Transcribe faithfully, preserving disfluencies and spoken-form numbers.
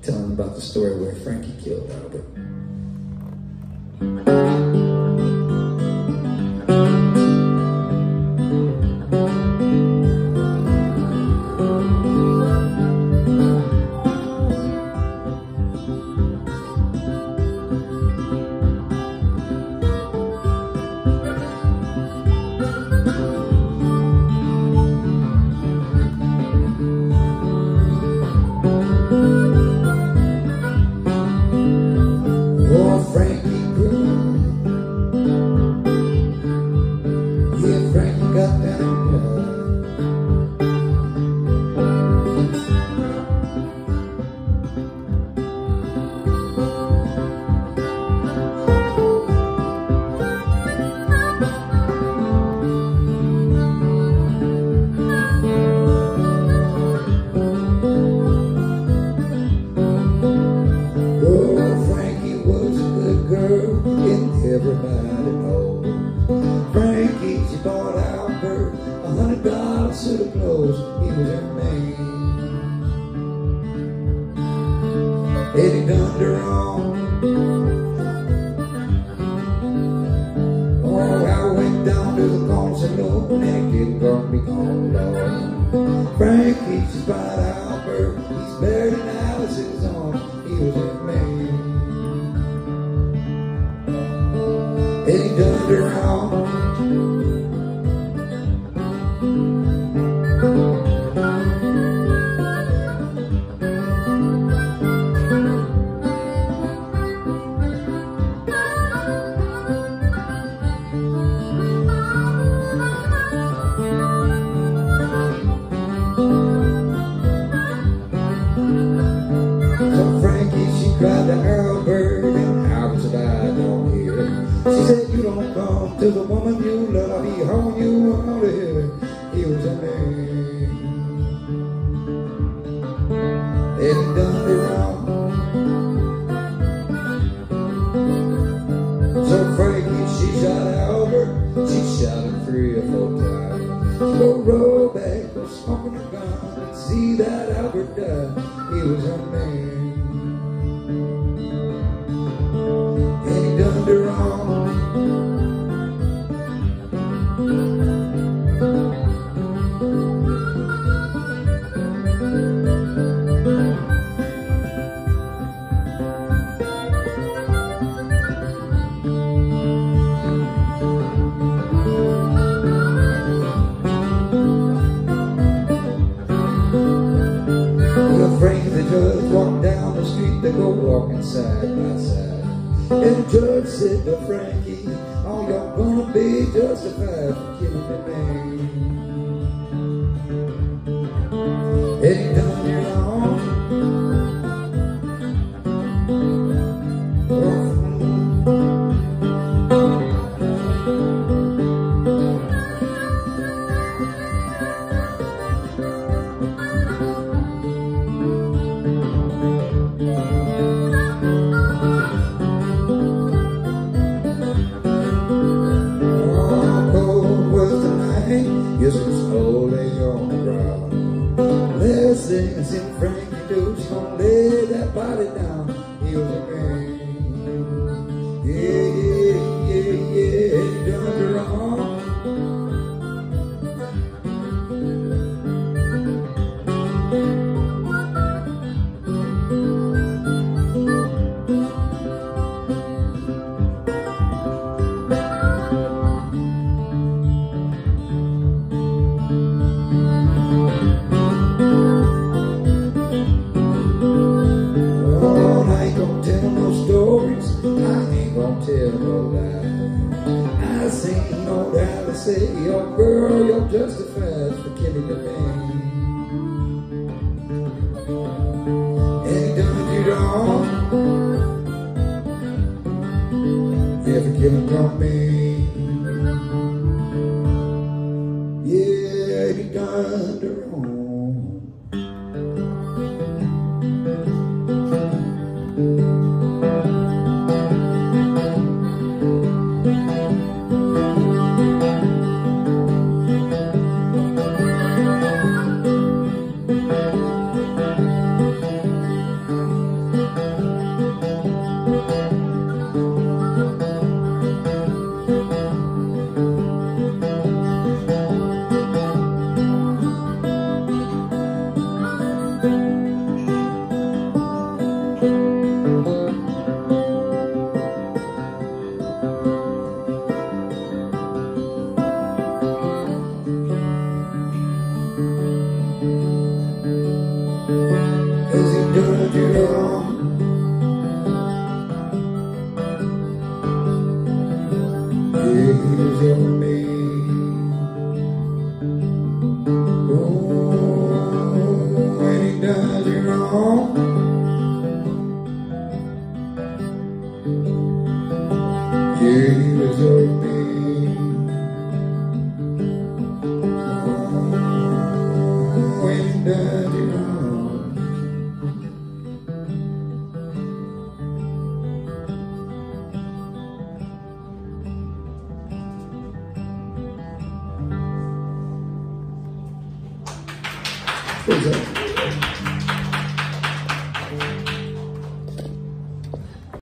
telling about the story where Frankie killed Albert. Everybody knows Frankie, she bought Albert a hundred dollar suit of clothes. He was her man. Eddie done her wrong. Oh, I went down to the corner and said, no, naked, gonna be gone, Lord. Frankie, she bought Albert. He's buried in Alice's arms. He was her man. Eddie done her wrong. So Frankie, she cried to Albert, and Albert said, I don't hear it. She said, you don't come to the woman you love. He hung you out of here. He was a man. Eddie done her wrong. So Frankie, she shot Albert. She shot him three or four times. She go roll back, go smoking a gun, and see that Albert died. He was a man. Eddie done her wrong. Frankie, the judge walked down the street, they go walking side by side. And the judge said to Frankie, oh, you're gonna be justified for killing the man. Eddie done you wrong. Yes, it's slowly on the ground. Let's sing and sing Frankie do. She's gonna lay that body down. He was a man. Yeah, yeah, yeah, yeah. He done her wrong. Tell no lie. I seen old Alice say, oh girl, you're justified for killing the man. And he done you wrong. Yeah, for killing from me. Yeah, he done her wrong. does you wrong. Yeah, he was your man. Oh, when he does you wrong. Yeah, he was your man. When he does you wrong. What's that?